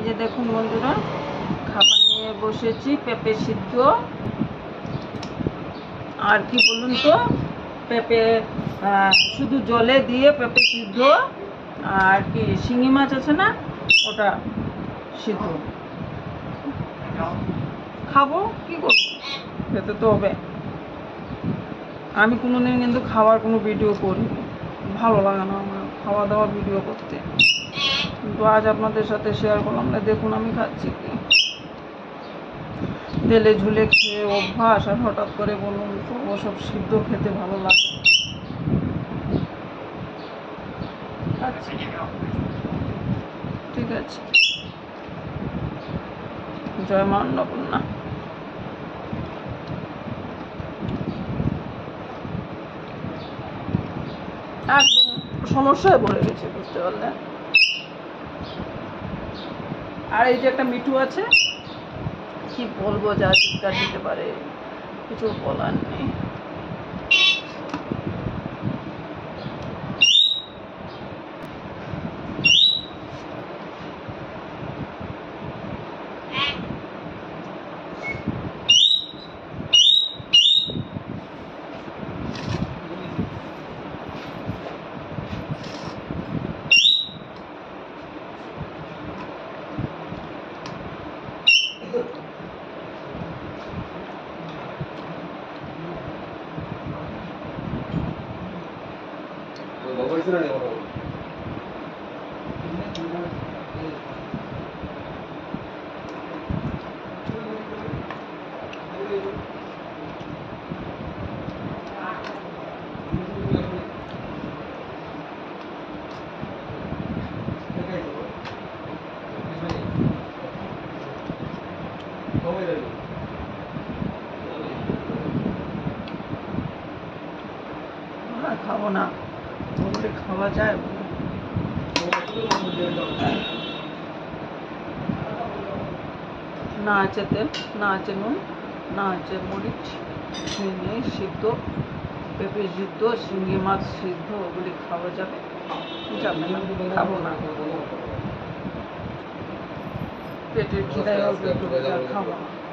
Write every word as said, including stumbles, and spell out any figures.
যে দেখুন বন্ধুরা, খাবার নিয়ে বসেছি, পেঁপে সিদ্ধ আর কি বলুন তো, পেঁপে শুধু জলে দিয়ে পেঁপে সিদ্ধ আর কি শিঙি মাছ আছে না, ওটা সিদ্ধ খাবো, কি করবো, খেতে তো হবে। আমি কোনোদিন কিন্তু খাওয়ার কোনো ভিডিও করিনি, ভালো লাগে না আমার খাওয়া দাওয়া ভিডিও করতে, কিন্তু আজ আপনাদের সাথে শেয়ার করলাম। না দেখুন আমি খাচ্ছি কি, তেলে ঝুলে খেয়ে অভ্যাস, আর হঠাৎ করে বলুন তো ওসব সিদ্ধ খেতে ভালো লাগে। আচ্ছা ঠিক আছে, জয় মা অন্নপূর্ণা। একদম সমস্যায় পড়ে গেছে, বুঝতে পারলেন। আর এই যে একটা মিঠু আছে, কি বলবো, যা চিৎকার দিতে পারে, কিছু বলার নেই। খাবো না বললে খাওয়া যায়? না আছে তেল, না আছে নুন, না আছে মরিচ, কিছুই নেই। সিদ্ধ পেঁপে সিদ্ধ, শিঙি মাছ সিদ্ধ, ওগুলি খাওয়া যাবে? যাবে না, খাবো না। পেটের খিদায় অল্প একটু খাবো না।